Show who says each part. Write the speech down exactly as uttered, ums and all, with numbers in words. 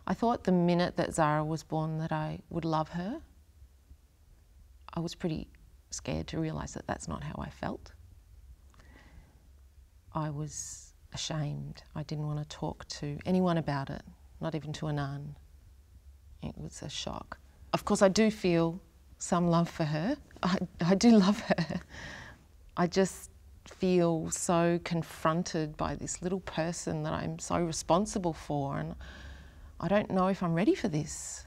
Speaker 1: I thought the minute that Zara was born that I would love her. I was pretty scared to realise that that's not how I felt. I was ashamed. I didn't want to talk to anyone about it, not even to a nun. It was a shock. Of course, I do feel some love for her. I, I do love her. I just feel so confronted by this little person that I'm so responsible for, and I don't know if I'm ready for this.